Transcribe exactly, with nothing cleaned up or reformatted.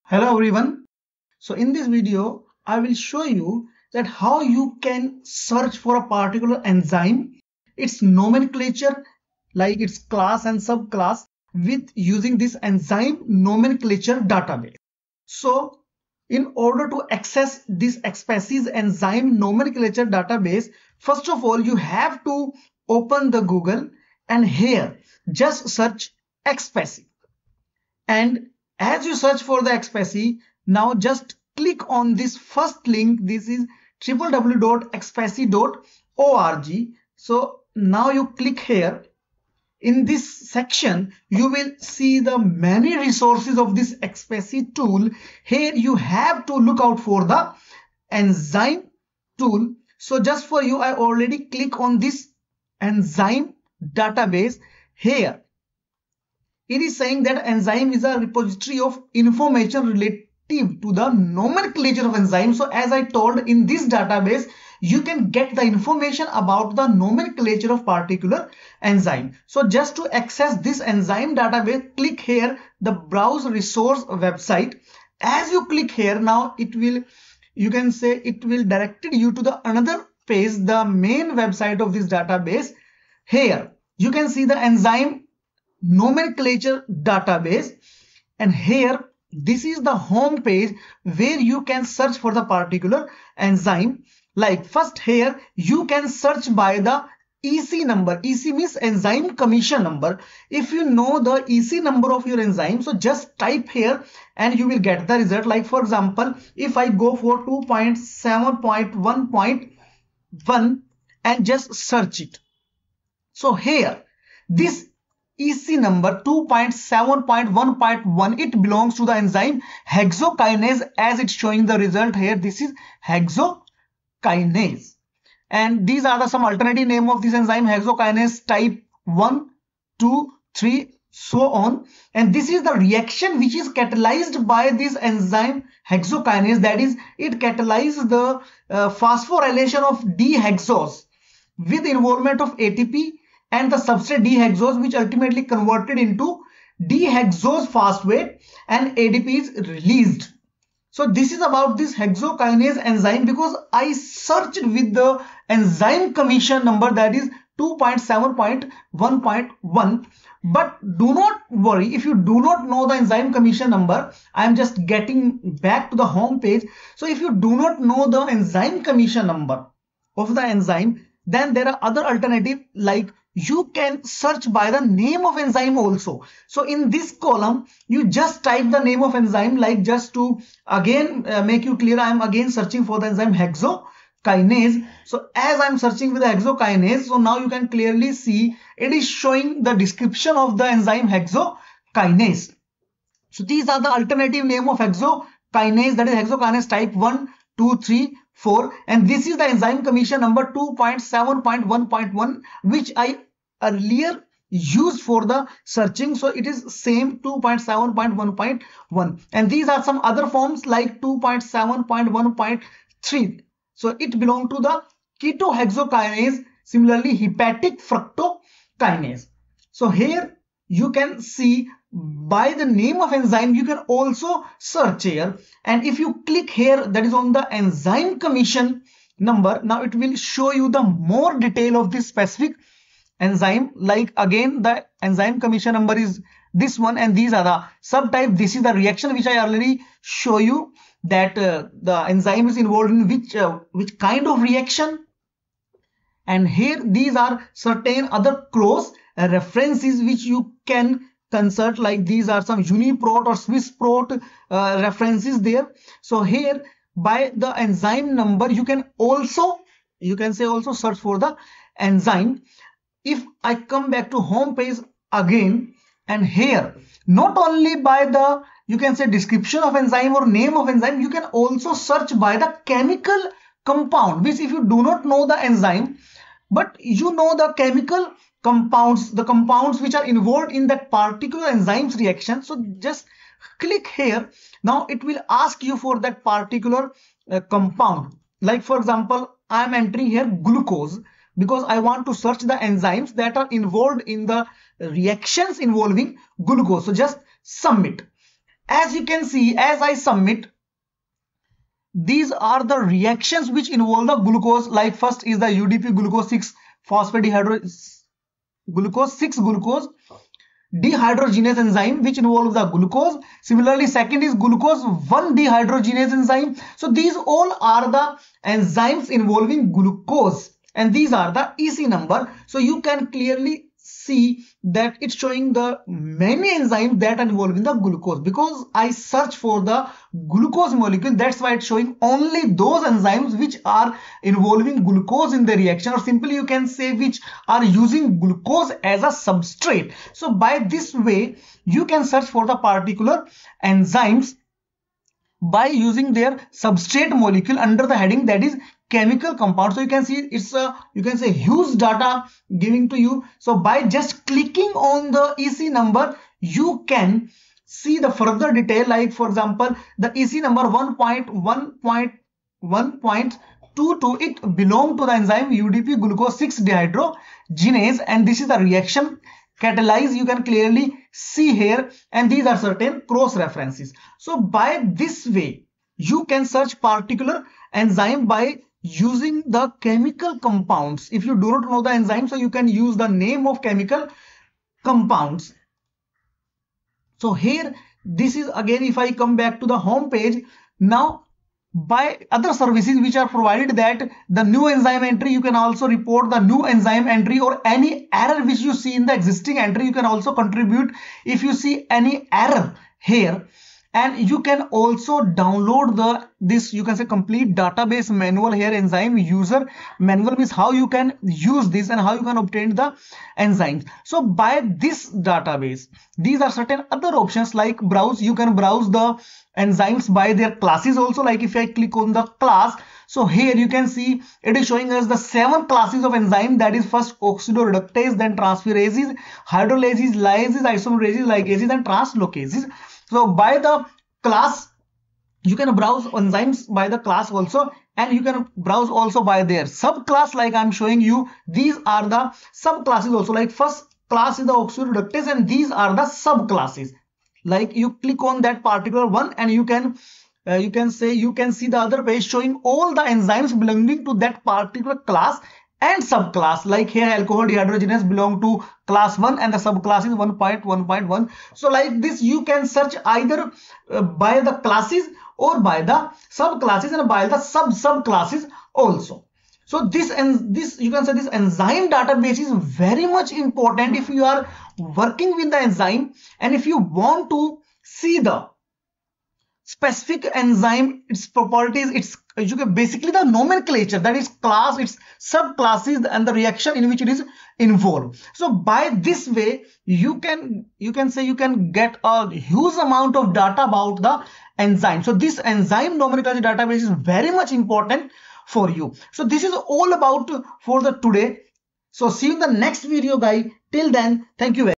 Hello everyone. So in this video, I will show you that how you can search for a particular enzyme, its nomenclature, like its class and subclass, with using this enzyme nomenclature database. So in order to access this Expasy's enzyme nomenclature database, first of all, you have to open the Google and here just search Expasy. And as you search for the Expasy, now just click on this first link. This is w w w dot expasy dot org. So now you click here. In this section, you will see the many resources of this Expasy tool. Here you have to look out for the enzyme tool. So just for you, I already click on this enzyme database. Here it is saying that enzyme is a repository of information relative to the nomenclature of enzyme. So as I told, in this database, you can get the information about the nomenclature of particular enzyme. So just to access this enzyme database, click here, the browse resource website. As you click here, now it will, you can say it will direct you to the another page, the main website of this database. Here you can see the enzyme nomenclature database, and here this is the home page where you can search for the particular enzyme. Like first here you can search by the E C number. E C means enzyme commission number. If you know the E C number of your enzyme, so just type here and you will get the result. Like for example, if I go for two point seven point one point one and just search it, so here this E C number two point seven point one point one, it belongs to the enzyme hexokinase, as it's showing the result here. This is hexokinase, and these are the some alternative name of this enzyme: hexokinase type one, two, three, so on. And this is the reaction which is catalyzed by this enzyme hexokinase, that is, it catalyzes the uh, phosphorylation of dihexose with involvement of A T P and the substrate dihexose, which ultimately converted into dihexose phosphate, and A D P is released. So this is about this hexokinase enzyme, because I searched with the enzyme commission number, that is two point seven point one point one. But do not worry if you do not know the enzyme commission number. I am just getting back to the home page. So if you do not know the enzyme commission number of the enzyme, then there are other alternatives, like you can search by the name of enzyme also. So in this column, you just type the name of enzyme, like just to again uh, make you clear, I am again searching for the enzyme hexokinase. So as I am searching with the hexokinase, so now you can clearly see it is showing the description of the enzyme hexokinase. So these are the alternative name of hexokinase, that is hexokinase type one, two, three, four, and this is the enzyme commission number two point seven point one point one, which I earlier used for the searching. So it is same two point seven point one point one, and these are some other forms like two point seven point one point three. So it belongs to the ketohexokinase, similarly hepatic fructokinase. So here you can see by the name of enzyme, you can also search here, and if you click here, that is on the enzyme commission number, now it will show you the more detail of this specific enzyme. Like again, the enzyme commission number is this one, and these are the subtype. This is the reaction which I already show you, that uh, the enzyme is involved in which uh, which kind of reaction. And here these are certain other cross uh, references which you can consult, like these are some Uniprot or Swissprot uh, references there. So here by the enzyme number, you can also, you can say also search for the enzyme. If I come back to home page again, and here not only by the, you can say, description of enzyme or name of enzyme, you can also search by the chemical compound, which if you do not know the enzyme, but you know the chemical compounds, the compounds which are involved in that particular enzyme's reaction, so just click here. Now it will ask you for that particular uh, compound. Like for example, I am entering here glucose, because I want to search the enzymes that are involved in the reactions involving glucose. So just submit. as you can see, as I submit, these are the reactions which involve the glucose. Like first is the U D P glucose six phosphate dehydro glucose six glucose dehydrogenase enzyme which involves the glucose. Similarly, second is glucose one dehydrogenase enzyme. So these all are the enzymes involving glucose, and these are the E C number. So you can clearly see that it's showing the many enzymes that are involved in the glucose. Because I search for the glucose molecule, that's why it's showing only those enzymes which are involving glucose in the reaction, or simply you can say which are using glucose as a substrate. So by this way you can search for the particular enzymes by using their substrate molecule under the heading that is chemical compound. So you can see it's a, you can say, huge data giving to you. So by just clicking on the E C number, you can see the further detail. Like for example, the E C number one point one point one point two two, it belongs to the enzyme U D P glucose six dehydrogenase, and this is the reaction catalyze. You can clearly see here, and these are certain cross references. So by this way you can search particular enzyme by using the chemical compounds. If you do not know the enzyme, so you can use the name of chemical compounds. So here, this is again, if I come back to the home page now, by other services which are provided, that the new enzyme entry, you can also report the new enzyme entry, or any error which you see in the existing entry you can also contribute if you see any error here. And you can also download the this, you can say, complete database manual here. Enzyme user manual means how you can use this and how you can obtain the enzymes. So by this database, these are certain other options like browse. You can browse the enzymes by their classes also. Like if I click on the class, so here you can see it is showing us the seven classes of enzyme, that is first oxidoreductase, then transferases, hydrolases, lyases, isomerases, ligases, and translocases. So by the class you can browse enzymes by the class also, and you can browse also by their subclass. Like I'm showing you, these are the subclasses also. Like first class is the oxidoreductase, and these are the subclasses. Like you click on that particular one, and you can uh, you can say you can see the other page showing all the enzymes belonging to that particular class and subclass. Like here, alcohol dehydrogenase belong to class one, and the subclass is one point one point one. So like this, you can search either uh, by the classes or by the subclasses and by the sub subclasses also. So this and this, you can say, this enzyme database is very much important if you are working with the enzyme, and if you want to see the specific enzyme, its properties, its you can basically the nomenclature, that is class, its subclasses, and the reaction in which it is involved. So by this way you can you can say you can get a huge amount of data about the enzyme. So this enzyme nomenclature database is very much important for you. So this is all about for the today. So see you in the next video, guys. Till then, thank you very much.